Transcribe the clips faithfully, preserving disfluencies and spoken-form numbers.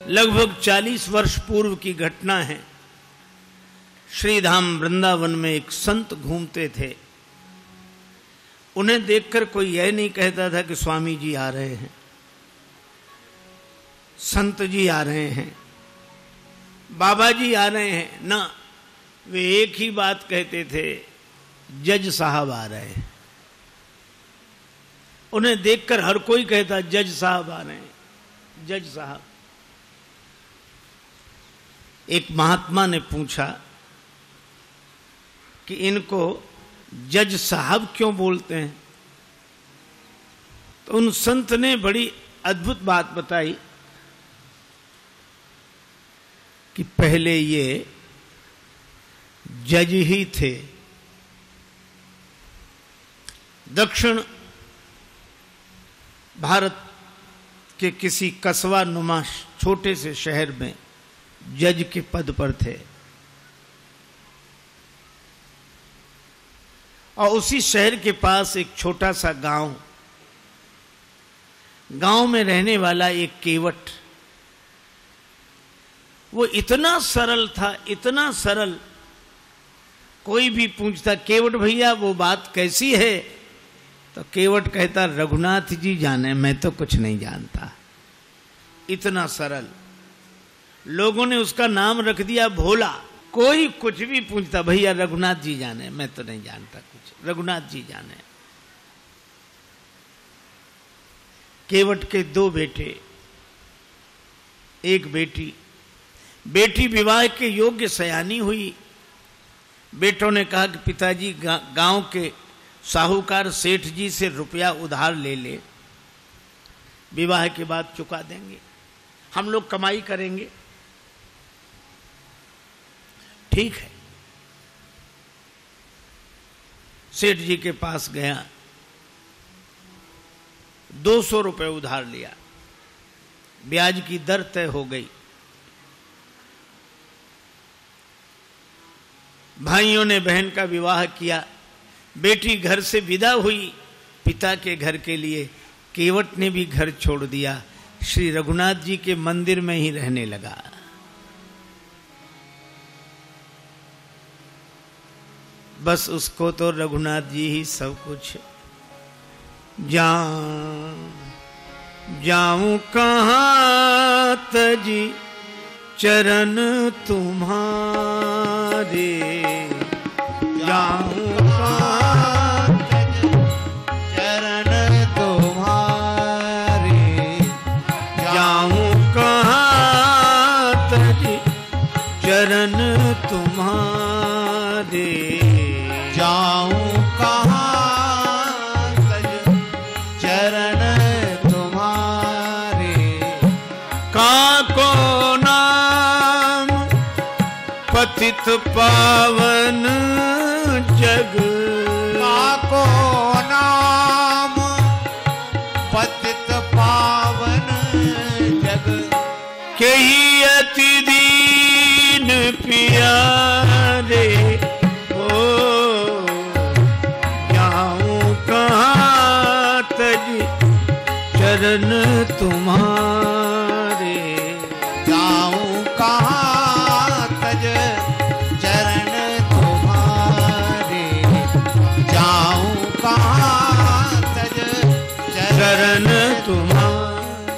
लगभग चालीस वर्ष पूर्व की घटना है। श्रीधाम वृंदावन में एक संत घूमते थे। उन्हें देखकर कोई यह नहीं कहता था कि स्वामी जी आ रहे हैं, संत जी आ रहे हैं, बाबा जी आ रहे हैं। ना, वे एक ही बात कहते थे, जज साहब आ रहे हैं। उन्हें देखकर हर कोई कहता जज साहब आ रहे हैं, जज साहब। एक महात्मा ने पूछा कि इनको जज साहब क्यों बोलते हैं? तो उन संत ने बड़ी अद्भुत बात बताई कि पहले ये जज ही थे। दक्षिण भारत के किसी कस्बा नुमा छोटे से शहर में जज के पद पर थे और उसी शहर के पास एक छोटा सा गांव, गांव में रहने वाला एक केवट, वो इतना सरल था, इतना सरल। कोई भी पूछता केवट भैया वो बात कैसी है, तो केवट कहता रघुनाथ जी जाने, मैं तो कुछ नहीं जानता। इतना सरल। लोगों ने उसका नाम रख दिया भोला। कोई कुछ भी पूछता भैया रघुनाथ जी जाने, मैं तो नहीं जानता कुछ, रघुनाथ जी जाने। केवट के दो बेटे, एक बेटी। बेटी विवाह के योग्य सयानी हुई। बेटों ने कहा कि पिताजी गा, गांव के साहूकार सेठ जी से रुपया उधार ले ले, विवाह के बाद चुका देंगे, हम लोग कमाई करेंगे। ठीक है। सेठ जी के पास गया, दो सौ रुपये उधार लिया, ब्याज की दर तय हो गई। भाइयों ने बहन का विवाह किया। बेटी घर से विदा हुई पिता के घर के लिए। केवट ने भी घर छोड़ दिया, श्री रघुनाथ जी के मंदिर में ही रहने लगा। बस उसको तो रघुनाथ जी ही सब कुछ। जाऊं जाऊं कहाँ तजी चरण तुम्हारे, जाऊं कहाँ तजी चरण तुम्हारे, जाऊं कहाँ तजी चरण तुम्हारे, जाऊं कहाँ तज चरण तुम्हारे। काको नाम पतित पावन जग, काको नाम पतित पावन जग, केही अति दीन प्यारे। चरण तुम्हारे, जाऊं कहाँ तज चरण तुम्हारे, जाऊं कहाँ तज चरण तुम्हारे।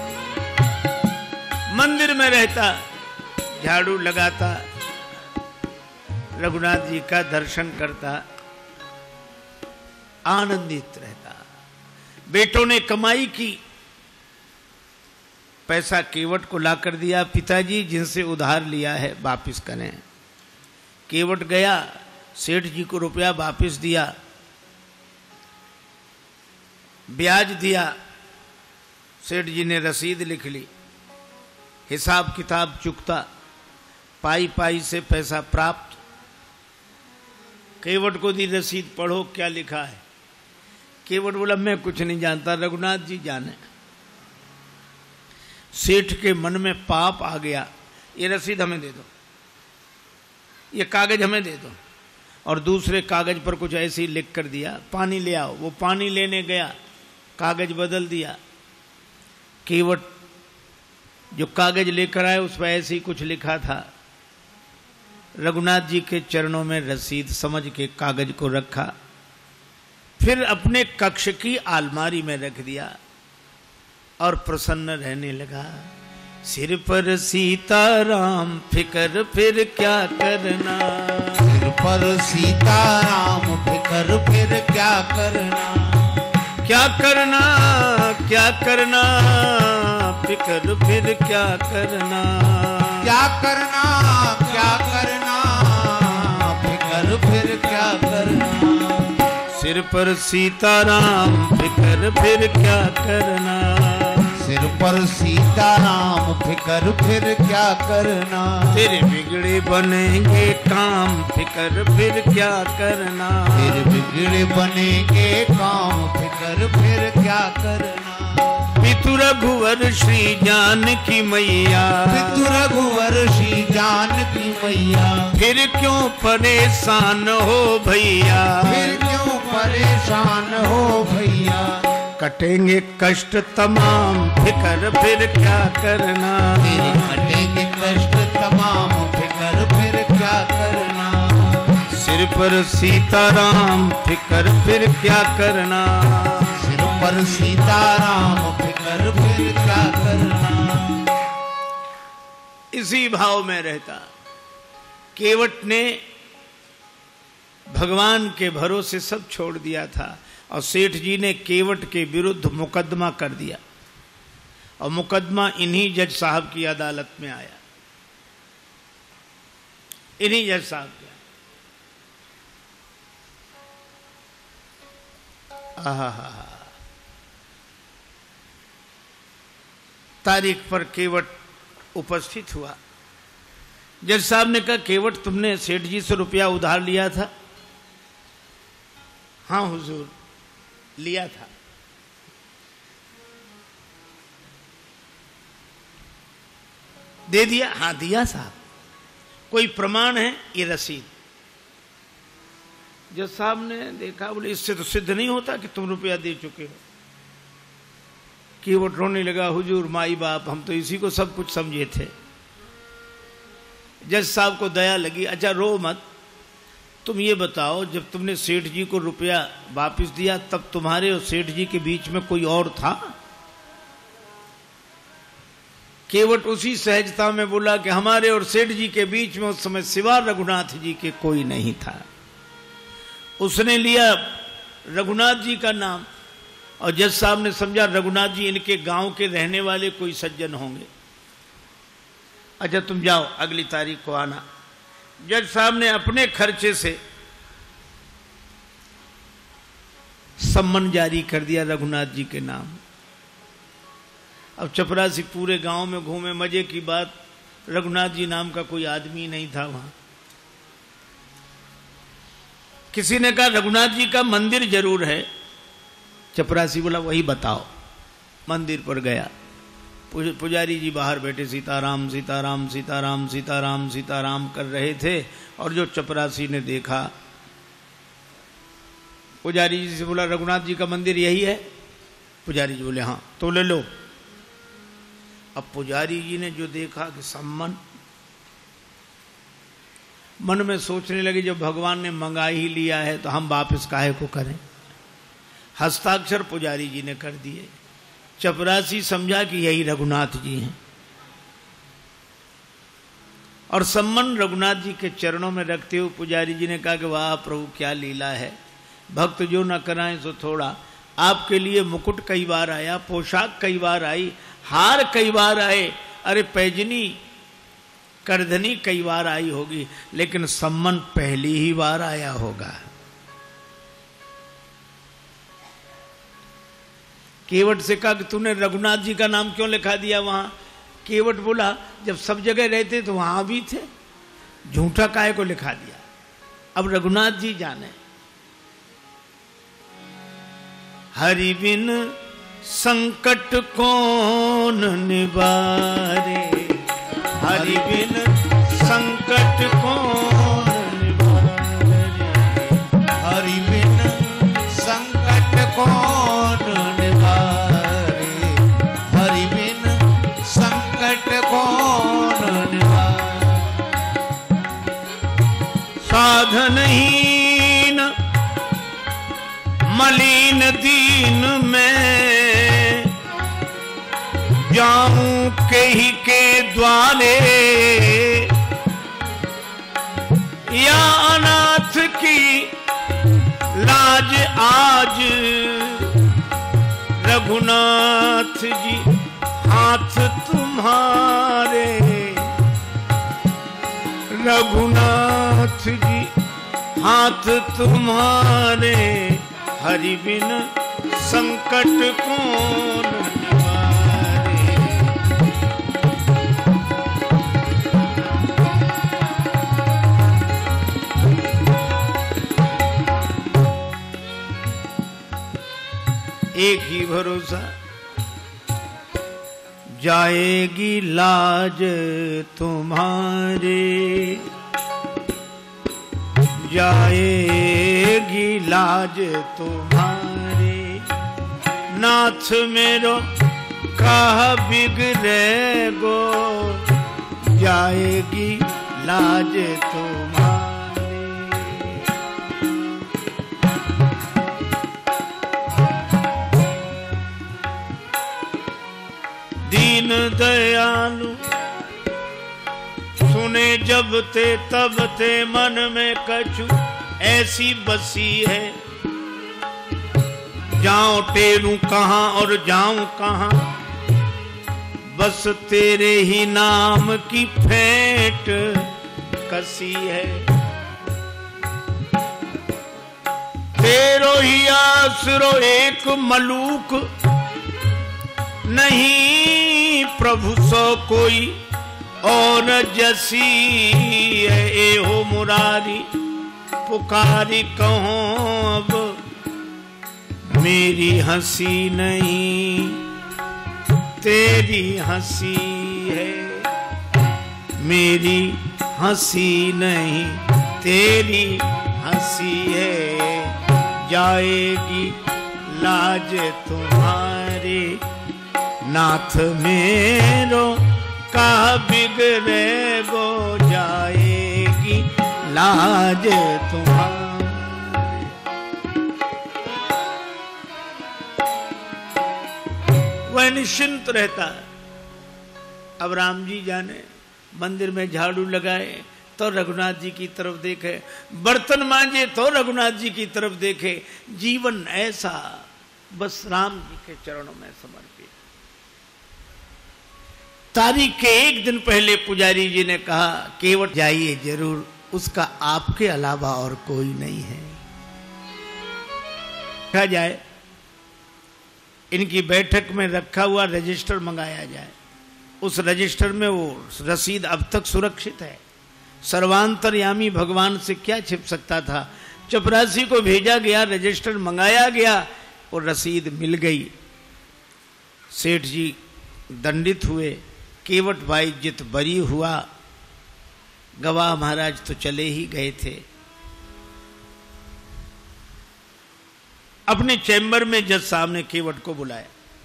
मंदिर में रहता, झाड़ू लगाता, रघुनाथ जी का दर्शन करता, आनंदित रहता। बेटों ने कमाई की, पैसा केवट को लाकर दिया, पिताजी जिनसे उधार लिया है वापस करें। केवट गया, सेठ जी को रुपया वापस दिया, ब्याज दिया। सेठ जी ने रसीद लिख ली, हिसाब किताब चुकता, पाई पाई से पैसा प्राप्त। केवट को दी रसीद, पढ़ो क्या लिखा है। केवट बोला मैं कुछ नहीं जानता, रघुनाथ जी जाने। सेठ के मन में पाप आ गया, ये रसीद हमें दे दो, ये कागज हमें दे दो। और दूसरे कागज पर कुछ ऐसे ही लिख कर दिया, पानी ले आओ। वो पानी लेने गया, कागज बदल दिया। केवट जो कागज लेकर आए उस पर ऐसे ही कुछ लिखा था। रघुनाथ जी के चरणों में रसीद समझ के कागज को रखा, फिर अपने कक्ष की अलमारी में रख दिया और प्रसन्न रहने लगा। सिर पर सीताराम फिकर फिर क्या करना, सिर पर सीताराम फिकर फिर क्या करना, क्या करना क्या करना फिकर फिर क्या करना, क्या करना क्या करना फिकर फिर क्या करना। सिर पर सीताराम फिकर फिर क्या करना, सिर पर सीताराम फिकर फिर क्या करना। तेरे बिगड़े बनेंगे काम फिकर फिर क्या करना, तेरे बिगड़े बनेंगे काम फिकर फिर क्या करना। पितु रघुवर श्री जानकी मैया, पितु रघुवर श्री जानकी मैया, फिर क्यों परेशान हो भैया, फिर क्यों परेशान हो भैया। कटेंगे कष्ट तमाम फिकर फिर क्या करना, तेरे कटेंगे कष्ट तमाम फिकर फिर क्या करना। सिर पर सीताराम फिकर फिर क्या करना, सिर पर सीताराम फिकर फिर क्या करना। इसी भाव में रहता केवट ने भगवान के भरोसे सब छोड़ दिया था और सेठ जी ने केवट के विरुद्ध मुकदमा कर दिया और मुकदमा इन्हीं जज साहब की अदालत में आया, इन्हीं जज साहब के। आहा तारीख पर केवट उपस्थित हुआ। जज साहब ने कहा, केवट तुमने सेठ जी से रुपया उधार लिया था? हाँ हुजूर, लिया था। दे दिया? हाँ दिया साहब। कोई प्रमाण है? ये रसीद। जज साहब ने देखा, बोले इससे तो सिद्ध नहीं होता कि तुम रुपया दे चुके हो। केवट रोने लगा, हुजूर माई बाप हम तो इसी को सब कुछ समझे थे। जज साहब को दया लगी, अच्छा रो मत, तुम ये बताओ जब तुमने सेठ जी को रुपया वापस दिया तब तुम्हारे और सेठ जी के बीच में कोई और था? केवट उसी सहजता में बोला कि हमारे और सेठ जी के बीच में उस समय सिवा रघुनाथ जी के कोई नहीं था। उसने लिया रघुनाथ जी का नाम और जज साहब ने समझा रघुनाथ जी इनके गांव के रहने वाले कोई सज्जन होंगे। अच्छा तुम जाओ, अगली तारीख को आना। जज साहब ने अपने खर्चे से सम्मन जारी कर दिया रघुनाथ जी के नाम। अब चपरासी पूरे गांव में घूमे, मजे की बात, रघुनाथ जी नाम का कोई आदमी नहीं था वहां। किसी ने कहा रघुनाथ जी का मंदिर जरूर है। चपरासी बोला वही बताओ। मंदिर पर गया, पुजारी जी बाहर बैठे सीताराम सीताराम सीताराम सीताराम सीताराम कर रहे थे और जो चपरासी ने देखा, पुजारी जी से बोला रघुनाथ जी का मंदिर यही है? पुजारी जी बोले हाँ। तो ले लो। अब पुजारी जी ने जो देखा कि सम्मन, मन में सोचने लगे जब भगवान ने मंगा ही लिया है तो हम वापस काहे को करें। हस्ताक्षर पुजारी जी ने कर दिए। चपरासी समझा कि यही रघुनाथ जी हैं और सम्मन रघुनाथ जी के चरणों में रखते हुए पुजारी जी ने कहा कि वाह प्रभु क्या लीला है, भक्त जो न कराएं सो थोड़ा। आपके लिए मुकुट कई बार आया, पोशाक कई बार आई, हार कई बार आए, अरे पैजनी करधनी कई बार आई होगी, लेकिन सम्मन पहली ही बार आया होगा। केवट से कहा कि तूने रघुनाथ जी का नाम क्यों लिखा दिया वहां? केवट बोला जब सब जगह रहते तो वहां भी थे, झूठा काहे को लिखा दिया। अब रघुनाथ जी जाने। हरि बिन संकट कौन निवारे, हरि बिन संकट कौन निवारे, हरि बिन संकट कौन निवारे, हरि बिन संकट साधनहीन मलिन दीन में जाऊं कहीं के द्वारे या अनाथ की लाज आज रघुनाथ जी हाथ तुम्हारे रघुनाथ जी हाथ तुम्हारे हरि बिन संकट कौन निवारे। एक ही भरोसा जाएगी लाज तुम्हारे जाएगी लाज तुम्हारे नाथ मेरो कह बिगड़े गो जाएगी लाज तुम्हारे। दीन दयालु सुने जब ते तब ते मन में कछु ऐसी बसी है जाऊं टेरूं कहां और जाऊं कहां बस तेरे ही नाम की फेंट कसी है। तेरो ही आसरो एक मलूक नहीं प्रभु सो कोई और जसी है ए हो मुरारी पुकारी कहो अब मेरी हंसी नहीं तेरी हंसी है मेरी हंसी नहीं तेरी हंसी है जाएगी लाज तुम्हारी नाथ मेरो का बिगड़े गो जाएगी लाज तुम्हारी। वह निश्चिंत रहता है। अब राम जी जाने मंदिर में झाड़ू लगाए तो रघुनाथ जी की तरफ देखे बर्तन मांजे तो रघुनाथ जी की तरफ देखे जीवन ऐसा बस राम जी के चरणों में समर्पित। तारीख के एक दिन पहले पुजारी जी ने कहा केवट जाइए जरूर उसका आपके अलावा और कोई नहीं है। कहा जाए इनकी बैठक में रखा हुआ रजिस्टर मंगाया जाए उस रजिस्टर में वो रसीद अब तक सुरक्षित है। सर्वांतरयामी भगवान से क्या छिप सकता था। चपरासी को भेजा गया रजिस्टर मंगाया गया और रसीद मिल गई। सेठ जी दंडित हुए केवट भाई जित बरी हुआ गवाह महाराज तो चले ही गए थे। अपने चैम्बर में जज साहब ने केवट को बुलाया।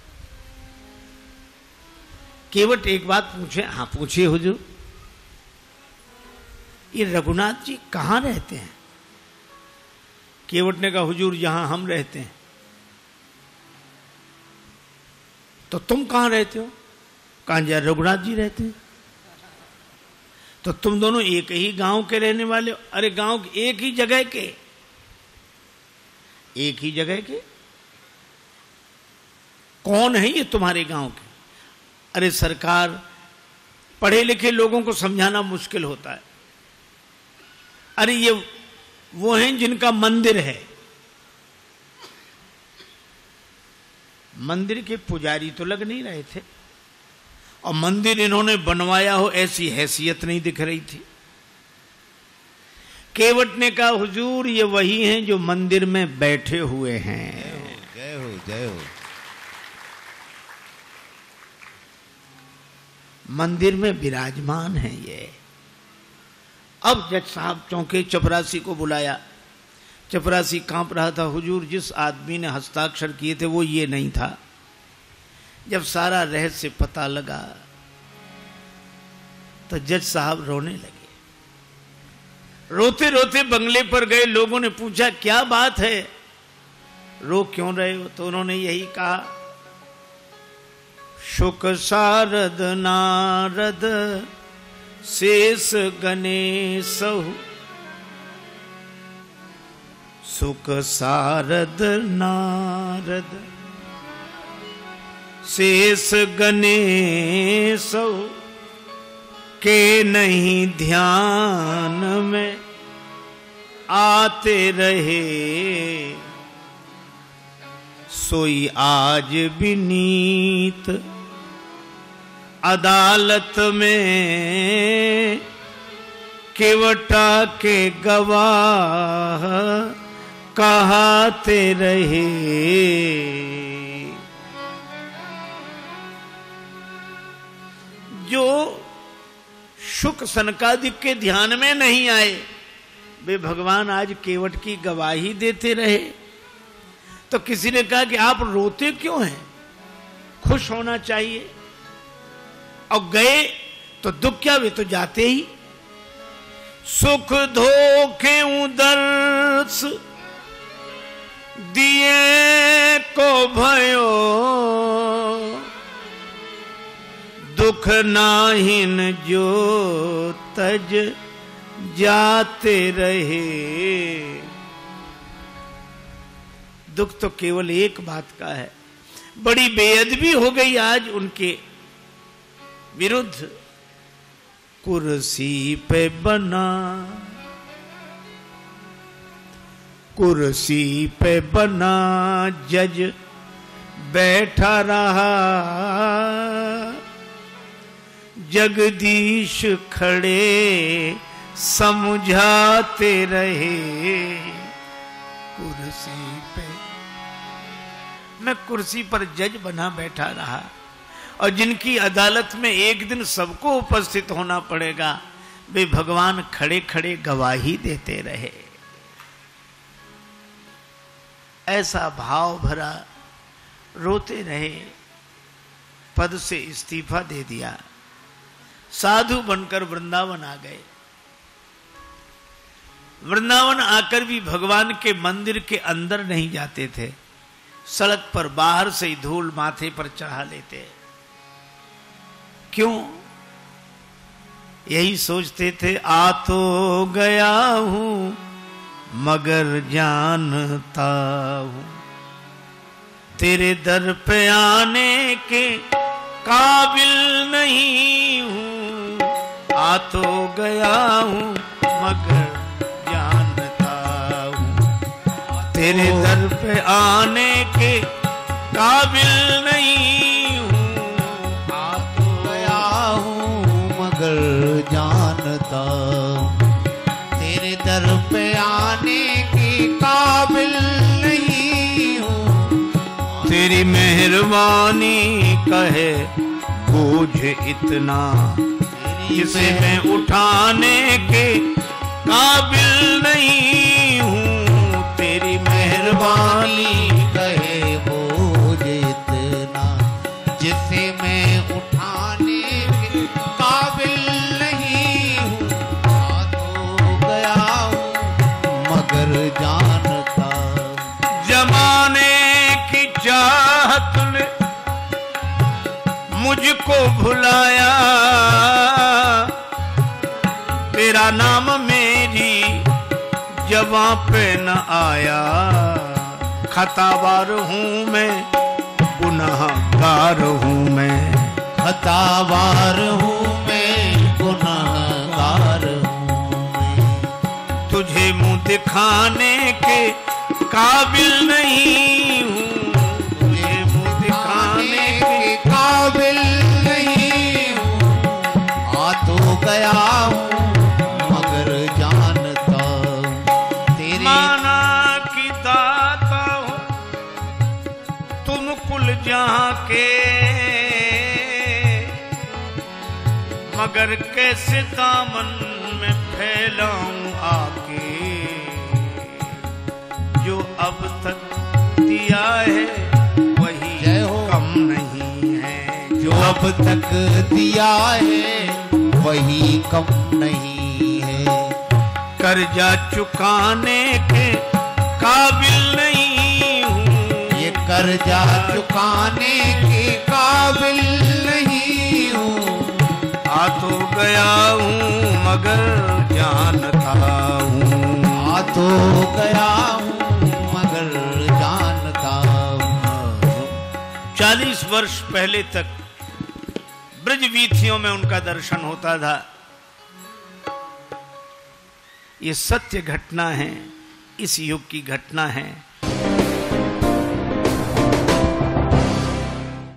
केवट एक बात पूछे। हाँ पूछिए हुजूर। ये रघुनाथ जी कहां रहते हैं? केवट ने कहा हुजूर जहां हम रहते हैं। तो तुम कहां रहते हो? कहां जा रघुनाथ जी रहते हैं। तो तुम दोनों एक ही गांव के रहने वाले हो? अरे गांव एक ही जगह के एक ही जगह के। कौन है ये तुम्हारे गांव के? अरे सरकार पढ़े लिखे लोगों को समझाना मुश्किल होता है। अरे ये वो हैं जिनका मंदिर है। मंदिर के पुजारी तो लग नहीं रहे थे और मंदिर इन्होंने बनवाया हो ऐसी हैसियत नहीं दिख रही थी। केवट ने कहा हुजूर ये वही हैं जो मंदिर में बैठे हुए हैं। जय हो जय हो। मंदिर में विराजमान है ये। अब जज साहब चौंके। चपरासी को बुलाया। चपरासी कांप रहा था। हुजूर जिस आदमी ने हस्ताक्षर किए थे वो ये नहीं था। जब सारा रहस्य पता लगा तो जज साहब रोने लगे। रोते रोते बंगले पर गए। लोगों ने पूछा क्या बात है, रो क्यों रहे हो? तो उन्होंने यही कहा, शुक सारद नारद शेष गणेश, सुख सारद नारद शेष गणेश के नहीं ध्यान में आते रहे, सोई आज विनीत अदालत में केवटा के गवाह कहते रहे। जो शुक सनकादिक के ध्यान में नहीं आए वे भगवान आज केवट की गवाही देते रहे। तो किसी ने कहा कि आप रोते क्यों हैं, खुश होना चाहिए। और गए तो दुख क्या, वे तो जाते ही। सुख धोखे उदर्श दिए को भयो, दुख नाहिन जो तज जाते रहे। दुख तो केवल एक बात का है, बड़ी बेअदबी हो गई आज उनके विरुद्ध। कुर्सी पे बना, कुर्सी पे बना जज बैठा रहा, जगदीश खड़े समझाते रहे। कुर्सी पे, मैं कुर्सी पर जज बना बैठा रहा, और जिनकी अदालत में एक दिन सबको उपस्थित होना पड़ेगा वे भगवान खड़े खड़े गवाही देते रहे। ऐसा भाव भरा रोते रहे, पद से इस्तीफा दे दिया, साधु बनकर वृंदावन आ गए। वृंदावन आकर भी भगवान के मंदिर के अंदर नहीं जाते थे, सड़क पर बाहर से ही धूल माथे पर चढ़ा लेते। क्यों? यही सोचते थे, आ तो गया हूं मगर जानता हूं तेरे दर पे आने के काबिल नहीं हूं। आ तो गया हूं मगर जानता हूं तेरे दर पे आने के काबिल नहीं हूं। आ तो गया हूं मगर जानता हूं तेरे दर पे आने के काबिल नहीं हूं। तेरी मेहरबानी कहे बोझ इतना जिसे मैं उठाने के काबिल नहीं हूं। तेरी मेहरबानी कहे बोझ इतना जिसे मैं उठाने के काबिल नहीं हूं। आ तो गया हूं मगर जानता जमाने की चाहत ने मुझको भुलाया, तेरा नाम मेरी जबां पे न आया। खतावार हूं मैं, गुनाहगार हूं मैं। खतावार हूं मैं, गुनाहगार हूं मैं। तुझे मुंह दिखाने के काबिल नहीं हूं। तुझे मुंह दिखाने के काबिल नहीं हूं। आ तो गया हूं मगर जानता तेरी माना की दाता हो तुम कुल जहां के, मगर कैसे दामन में फैलाऊं आके। जो अब तक दिया है वही कम नहीं है। जो अब तक दिया है वही कम नहीं है। कर्जा चुकाने के काबिल नहीं हूँ, ये कर्जा चुकाने के काबिल नहीं हूँ। आ तो गया हूँ मगर जानता हूँ, आ तो गया हूँ मगर जानता हूँ। चालीस वर्ष पहले तक ब्रज वीथियों में उनका दर्शन होता था। ये सत्य घटना है, इस युग की घटना है।